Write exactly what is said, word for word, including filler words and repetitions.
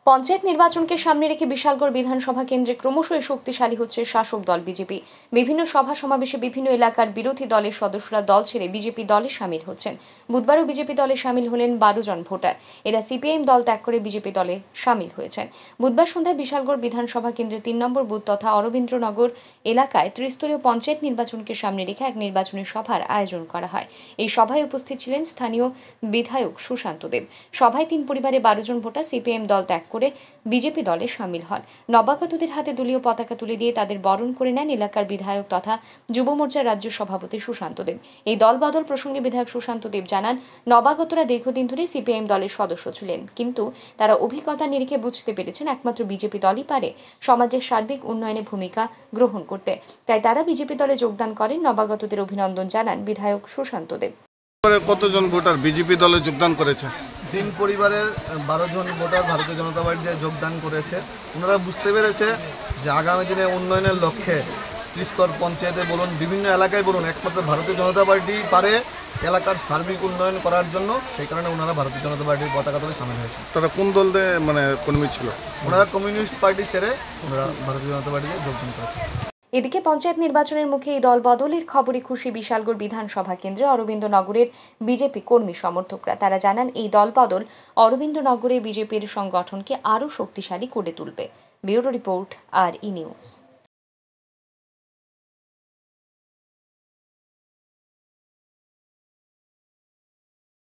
পঞ্চায়েত নির্বাচনকে সামনে রেখে বিশালগড় বিধানসভা কেন্দ্রে ক্রমশই শক্তিশালী হচ্ছে শাসক দল বিজেপি। বিভিন্ন সভা সমাবেশে বিভিন্ন এলাকার বিরোধী দলের সদস্যরা দল ছেড়ে বিজেপি দলে সামিল হচ্ছেন। বুধবারও বিজেপি দলে সামিল হলেন বারো জন ভোটার। এরা সিপিআইএম দল ত্যাগ করে বিজেপি দলে সামিল হয়েছেন। বুধবার সন্ধ্যায় বিশালগড় বিধানসভা কেন্দ্রের তিন নম্বর বুথ তথা অরবিন্দ্রনগর এলাকায় ত্রিস্তরীয় পঞ্চায়েত নির্বাচনকে সামনে রেখে এক নির্বাচনী সভার আয়োজন করা হয়। এই সভায় উপস্থিত ছিলেন স্থানীয় বিধায়ক সুশান্ত দেব। সভায় তিন পরিবারে বারো জন ভোটার সিপিআইএম দল ত্যাগ করে বিজেপি দলে সামিল হন। নবাগতদের হাতে দলীয় পতাকা তুলে দিয়ে তাদের বরণ করে নেন এলাকার বিধায়ক তথা যুব মোর্চার রাজ্য সভাপতি সুশান্ত দেব। এই দল বদল প্রসঙ্গে বিধায়ক সুশান্ত দেব জানান, নবাগতরা দীর্ঘদিন ধরে সিপিআইএম দলের সদস্য ছিলেন, কিন্তু তারা অভিজ্ঞতা নিরিখে বুঝতে পেরেছেন একমাত্র বিজেপি দলই পারে সমাজের সার্বিক উন্নয়নে ভূমিকা গ্রহণ করতে। তাই তারা বিজেপি দলে যোগদান করেন। নবাগতদের অভিনন্দন জানান বিধায়ক সুশান্ত দেব। কতজন ভোটার বিজেপি দলে যোগদান করেছে? তিন পরিবারের বারো জন ভোটার ভারতীয় জনতা পার্টিতে যোগদান করেছে। ওনারা বুঝতে পেরেছে যে আগামী দিনে উন্নয়নের লক্ষ্যে ত্রিস্তর পঞ্চায়েতে বলুন, বিভিন্ন এলাকায় বলুন, একমাত্র ভারতীয় জনতা পার্টি পারে এলাকার সার্বিক উন্নয়ন করার জন্য। সেই কারণে ওনারা ভারতীয় জনতা পার্টির পতাকা দলে সামিল হয়েছে। তারা কোন দল মানে কর্মী ছিল? ওনারা কমিউনিস্ট পার্টি ছেড়ে ওনারা ভারতীয় জনতা পার্টিতে যোগদান করেছে। এদিকে পঞ্চায়েত নির্বাচনের মুখে এই দল বদলের খবরে খুশি বিশালগড় বিধানসভা কেন্দ্রে অরবিন্দনগরের বিজেপি কর্মী সমর্থকরা। তারা জানান, এই দল বদল অরবিন্দনগরে বিজেপির সংগঠনকে আরও শক্তিশালী করে তুলবে। ব্যুরো রিপোর্ট, আর ই নিউজ।